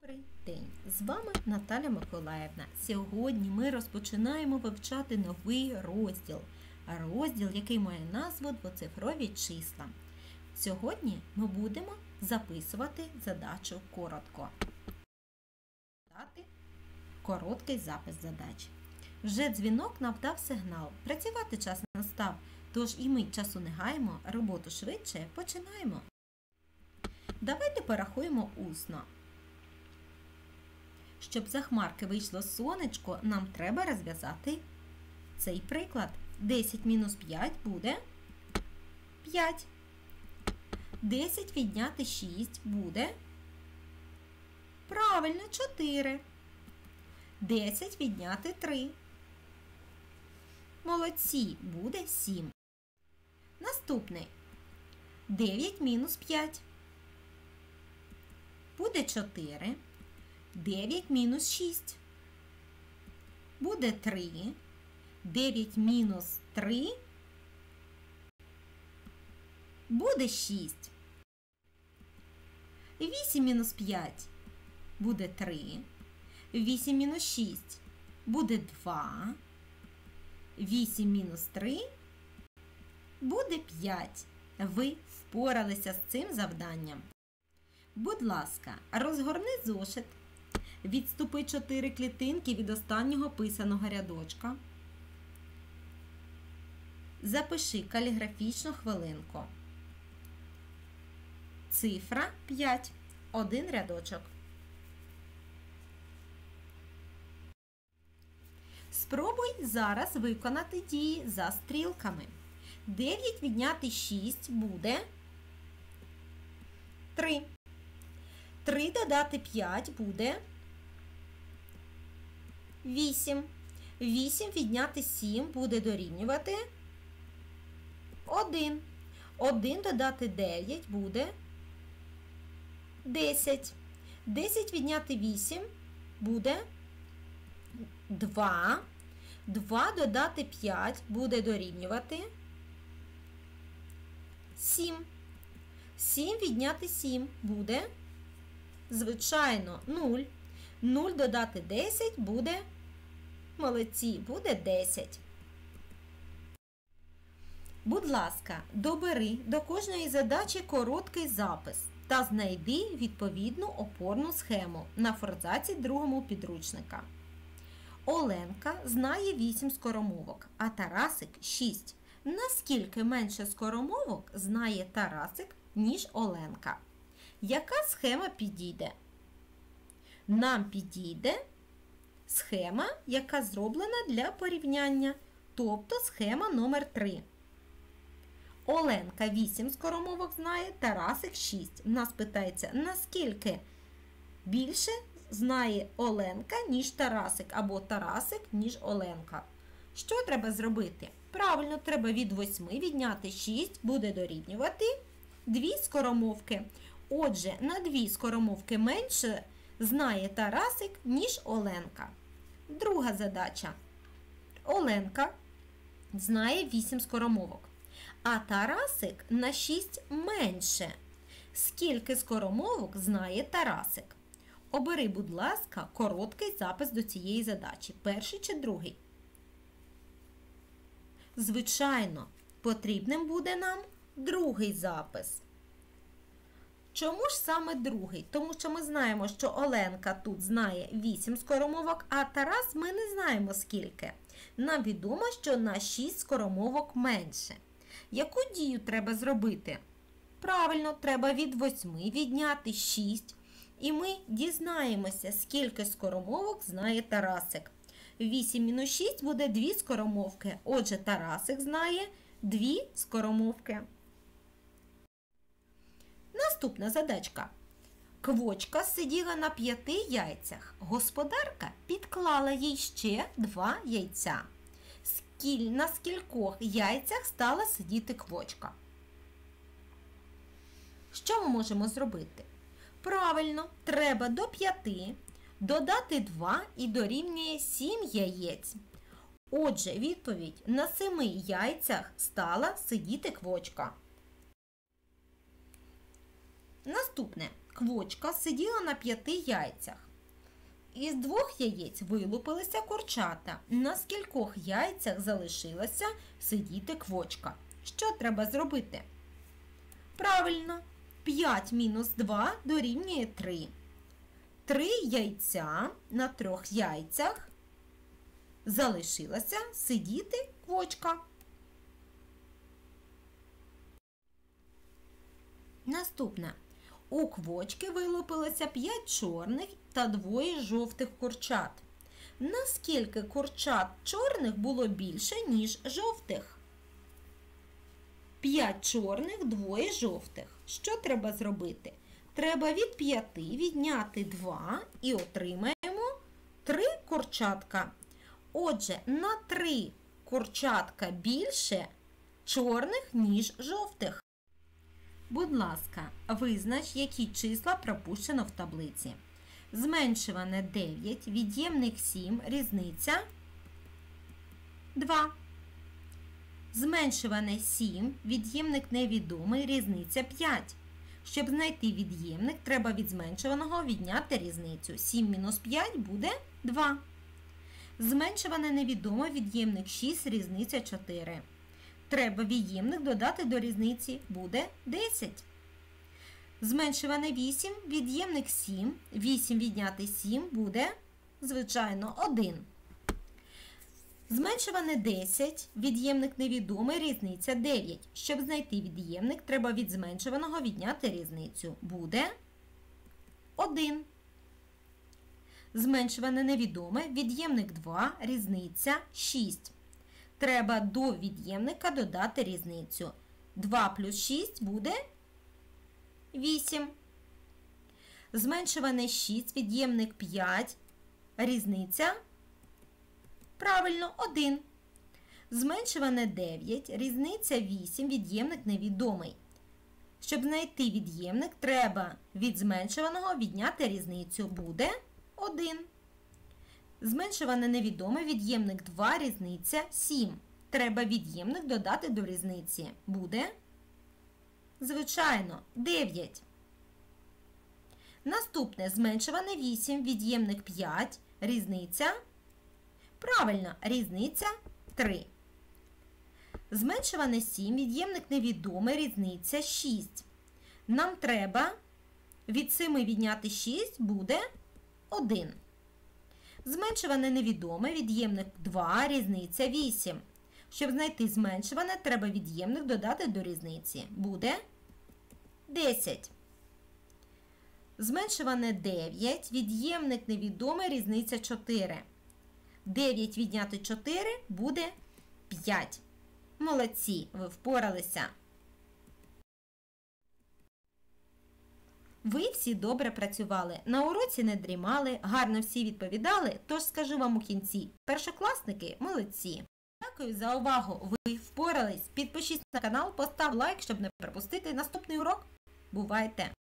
Добрий день! З вами Наталя Миколаївна. Сьогодні ми розпочинаємо вивчати новий розділ. Розділ, який має назву «Двоцифрові числа». Сьогодні ми будемо записувати задачу коротко. Дати короткий запис задач. Вже дзвінок нам дав сигнал. Працювати час настав, тож і ми часу не гаємо, роботу швидше починаємо. Давайте порахуємо усно. Щоб за хмарки вийшло сонечко, нам треба розв'язати цей приклад. 10 мінус 5 буде 5. 10 відняти 6 буде, правильно, 4. 10 відняти 3. Молодці, буде 7. Наступний. 9 мінус 5 буде 4. 9 мінус 6 буде 3. 9 мінус 3 буде 6. 8 мінус 5 буде 3. 8 мінус 6 буде 2. 8 мінус 3 буде 5. Ви впоралися з цим завданням. Будь ласка, розгорни зошит. Відступи 4 клітинки від останнього писаного рядочка. Запиши каліграфічну хвилинку. Цифра 5. Один рядочок. Спробуй зараз виконати дії за стрілками. 9 відняти 6 буде 3. 3 додати 5 буде 8. 8 відняти 7 буде дорівнювати 1. 1 додати 9 буде 10. 10 відняти 8 буде 2. 2 додати 5 буде дорівнювати 7. 7 відняти 7 буде, звичайно, 0. 0 додати 10 буде, молодці, буде 10. Будь ласка, добери до кожної задачі короткий запис та знайди відповідну опорну схему на форзаці 2 підручника. Оленка знає 8 скоромовок, а Тарасик 6. Наскільки менше скоромовок знає Тарасик, ніж Оленка? Яка схема підійде? Нам підійде схема, яка зроблена для порівняння, тобто схема номер 3. Оленка 8 скоромовок знає, Тарасик 6. Нас питається, наскільки більше знає Оленка, ніж Тарасик, або Тарасик, ніж Оленка. Що треба зробити? Правильно, треба від 8 відняти 6, буде дорівнювати 2 скоромовки. Отже, на 2 скоромовки менше знає Тарасик, ніж Оленка. Друга задача. Оленка знає 8 скоромовок, а Тарасик на 6 менше. Скільки скоромовок знає Тарасик? Обери, будь ласка, короткий запис до цієї задачі. Перший чи другий? Звичайно, потрібним буде нам другий запис. Чому ж саме другий? Тому що ми знаємо, що Оленка тут знає 8 скоромовок, а Тарас ми не знаємо скільки. Нам відомо, що на 6 скоромовок менше. Яку дію треба зробити? Правильно, треба від 8 відняти 6. І ми дізнаємося, скільки скоромовок знає Тарасик. 8 мінус 6 буде 2 скоромовки. Отже, Тарасик знає 2 скоромовки. Наступна задачка. Квочка сиділа на 5 яйцях. Господарка підклала їй ще 2 яйця. На скількох яйцях стала сидіти квочка? Що ми можемо зробити? Правильно, треба до 5 додати 2 і дорівнює 7 яєць. Отже, відповідь: на 7 яйцях стала сидіти квочка. Наступне. квочка сиділа на 5 яйцях. Із 2 яєць вилупилися курчата. На скількох яйцях залишилася сидіти квочка? Що треба зробити? Правильно, 5 мінус 2 дорівнює 3. 3 яйця на 3 яйцях залишилася сидіти квочка. Наступне. У квочки вилупилося 5 чорних та 2 жовтих курчат. Наскільки курчат чорних було більше, ніж жовтих? 5 чорних, 2 жовтих. Що треба зробити? Треба від 5 відняти 2 і отримаємо 3 курчатка. Отже, на 3 курчатка більше чорних, ніж жовтих. Будь ласка, визнач, які числа пропущено в таблиці. Зменшуване 9, від'ємник 7, різниця 2. Зменшуване 7, від'ємник невідомий, різниця 5. Щоб знайти від'ємник, треба від зменшуваного відняти різницю. 7 мінус 5 буде 2. Зменшуване невідоме, від'ємник 6, різниця 4. Треба від'ємник додати до різниці, буде 10. Зменшуване 8, від'ємник 7, 8 відняти 7 буде, звичайно, 1. Зменшуване 10, від'ємник невідомий, різниця 9. Щоб знайти від'ємник, треба від зменшуваного відняти різницю, буде 1. Зменшуване невідоме, від'ємник 2, різниця 6. Треба до від'ємника додати різницю. 2 плюс 6 буде 8. Зменшуване 6, від'ємник 5, різниця, правильно, 1. Зменшуване 9, різниця 8, від'ємник невідомий. Щоб знайти від'ємник, треба від зменшуваного відняти різницю, буде 1. Зменшуване невідоме, від'ємник 2, різниця 7. Треба від'ємник додати до різниці. Буде, звичайно, 9. Наступне зменшуване 8, від'ємник 5, різниця, правильно, різниця 3. Зменшуване 7, від'ємник невідомий, різниця 6. Нам треба від 7 відняти 6, буде 1. Зменшуване невідоме, від'ємник 2, різниця 8. Щоб знайти зменшуване, треба від'ємник додати до різниці. Буде 10. Зменшуване 9, від'ємник невідомий, різниця 4. 9 відняти 4 буде 5. Молодці, ви впоралися. Ви всі добре працювали, на уроці не дрімали, гарно всі відповідали, тож скажу вам у кінці, першокласники молодці. Дякую за увагу, ви впорались, підпишіться на канал, постав лайк, щоб не пропустити наступний урок. Бувайте!